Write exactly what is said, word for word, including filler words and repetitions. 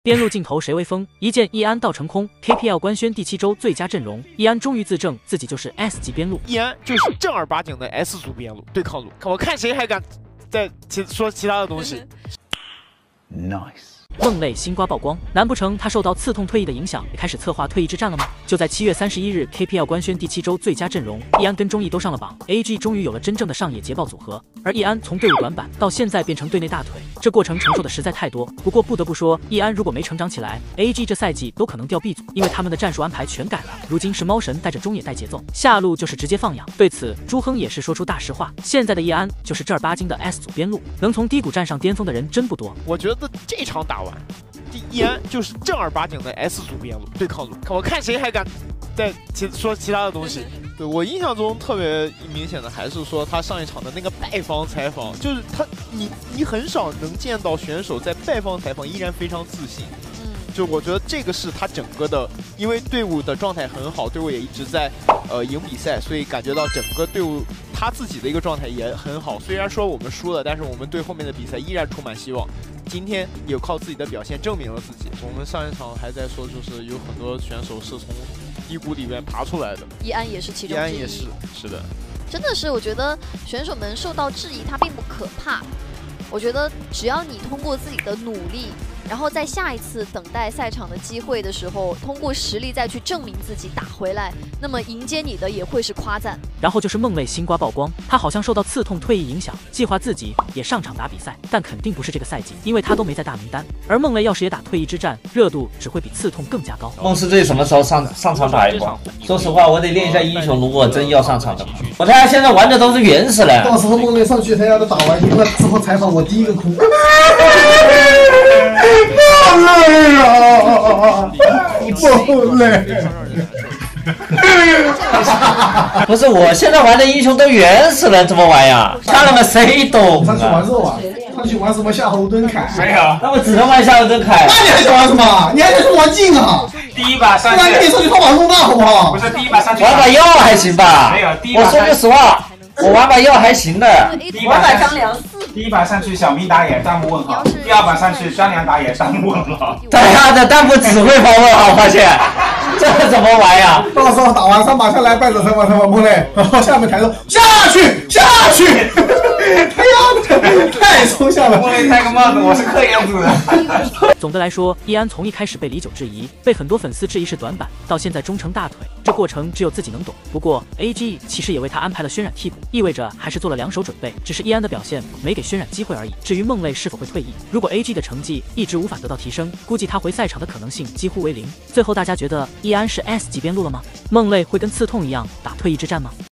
边路镜头谁威风？一剑易安道成空 ，K P L 官宣第七周最佳阵容，易安终于自证自己就是 S 级边路。 易安就是正儿八经的 S 组边路对抗路，我看谁还敢再其说其他的东西。 Nice。 梦泪新瓜曝光，难不成他受到刺痛退役的影响，也开始策划退役之战了吗？就在七月三十一日 ，K P L 官宣第七周最佳阵容，易安跟中义都上了榜 ，A G 终于有了真正的上野捷豹组合。而易安从队伍短板到现在变成队内大腿，这过程承受的实在太多。不过不得不说，易安如果没成长起来 ，A G 这赛季都可能掉 B 组，因为他们的战术安排全改了。如今是猫神带着中野带节奏，下路就是直接放养。对此，朱亨也是说出大实话：现在的易安就是正儿八经的 S 组边路，能从低谷站上巅峰的人真不多。 我觉得这场打完。 易安就是正儿八经的 S 组边路对抗路，我看谁还敢再其说其他的东西。对我印象中特别明显的还是说他上一场的那个败方采访，就是他你你很少能见到选手在败方采访依然非常自信。就我觉得这个是他整个的，因为队伍的状态很好，队伍也一直在呃赢比赛，所以感觉到整个队伍他自己的一个状态也很好。虽然说我们输了，但是我们对后面的比赛依然充满希望。今天有靠自己的表现证明了自己。我们上一场还在说，就是有很多选手是从低谷里面爬出来的， 易安也是其中之一。 易安也是，是的。 真的是，我觉得选手们受到质疑，它并不可怕。我觉得只要你通过自己的努力，然后在下一次等待赛场的机会的时候，通过实力再去证明自己打回来，那么迎接你的也会是夸赞。 然后就是梦泪新瓜曝光，他好像受到刺痛退役影响，计划自己也上场打比赛，但肯定不是这个赛季，因为他都没在大名单。而梦泪要是也打退役之战，热度只会比刺痛更加高。 梦师队什么时候上上场打一波？说实话，我得练一下英雄。如果真要上场的话，我看他现在玩的都是原始人。 到时候梦泪上去，他要是打完赢了之后采访我，第一个哭。梦泪啊！梦泪。 不是，我现在玩的英雄都原始人，怎么玩呀？看了吗？谁懂？ 上去玩肉啊？上去玩什么夏侯惇凯？ 没有，那我只能玩夏侯惇凯。 那你还想玩什么？你还得去玩镜啊！ 第一把上去， 不然你上去套把肉大好不好？ 不是第一把上去， 玩把药还行吧？ 没有，第一把我说句实话，我玩把药还行的。 玩把张良。第一把上去小明打野弹幕问号，第二把上去张良打野弹幕问号。 大家的弹幕只会发问号，发现这怎么玩呀？ 到时候打完三把下来，败者成王成王梦泪，然后下面抬头下去下去，哎呀，太抽象了。 梦泪戴个帽子，我是克样子的。 总的来说，易安从一开始被李九质疑，被很多粉丝质疑是短板，到现在终成大腿，这过程只有自己能懂。不过 A G 其实也为他安排了渲染替补，意味着还是做了两手准备，只是易安的表现没给渲染机会而已。至于梦泪是否会退役，如果 A G 的成绩一直无法得到提升，估计他回赛场的可能性几乎为零。最后大家觉得易安是 S 级边路了吗？梦泪会跟刺痛一样打退役之战吗？